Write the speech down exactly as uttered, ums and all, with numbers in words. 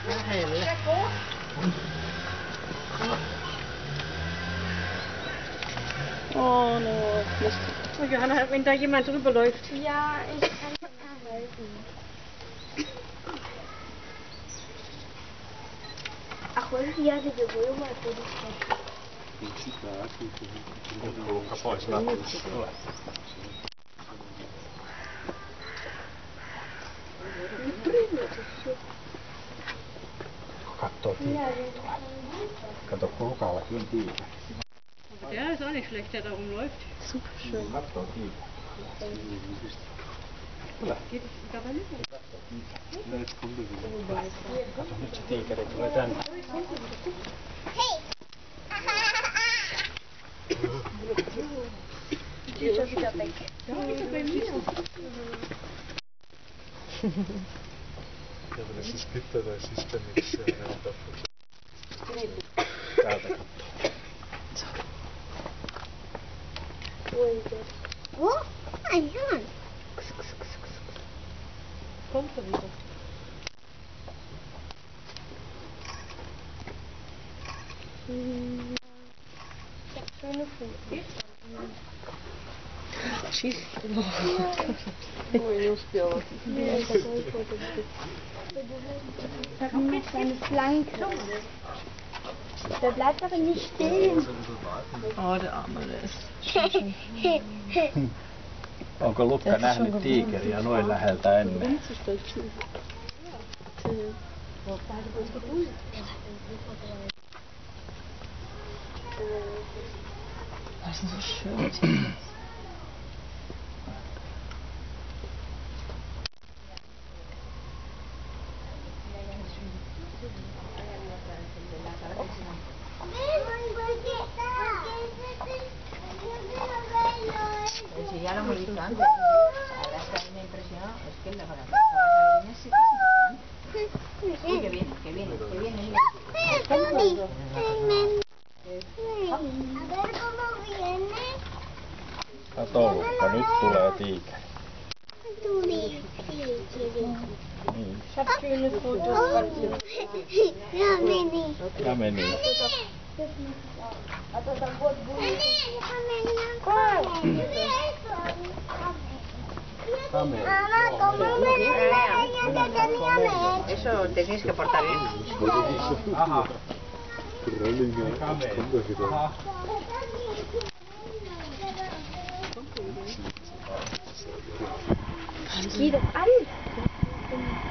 Oh, no, Mist. Oh, Johanna, wenn da jemand drüber läuft. Ja, ich kann nicht halten. Ach, wollen Sie ja diese Römer produzieren? Kattoo tiikeriä. Kato kulkalla kyllä tiikeri. Der ist auch nicht schlecht, der da rumläuft. Super schön. Kattoo tiikeri. Geht es dabei nicht? Kato nyt se tiikeri tulee tänne. Hei! Die ist schon wieder weg. Ja, bei mir. Ja, aber das ist bitter, da ist ja nichts davon. Täältä kattoo. Wo? Ein Hahn. Kommt er wieder. Schöne Fuß. Чисто. Ой, не успела. Da kommt jetzt eine Flanke. Der bleibt aber nicht stehen. Oh, der Arme, der ist... Onko Lukka nähnyt tiikeriä noin läheltä ennen? Das ist so schön. Si ya lo hemos visto antes. La verdad es que a mí me impresionó, es que la bailarina sí que es Uy, que viene, que viene, que viene, mira. A ver cómo viene. Kato Lukka, nyt tulee tiikeri. Tuli. Niin. Schöne Fotos. Ja, meni. Ja meni. Eso te tienes que portar bien. Aha. Aha. Geh doch an!